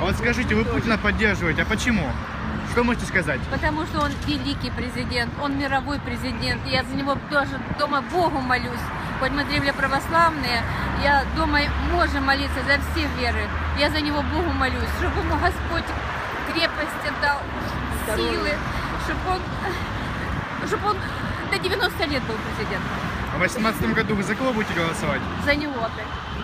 вот скажите, вы Путина поддерживаете, а почему? Что можете сказать? Потому что он великий президент, он мировой президент. Я за него тоже дома Богу молюсь. Хоть мы древле православные, я дома можем молиться за все веры. Я за него Богу молюсь, чтобы ему Господь крепости дал, силы, чтобы он до 90 лет был президентом. А в 2018 году вы за кого будете голосовать? За него опять.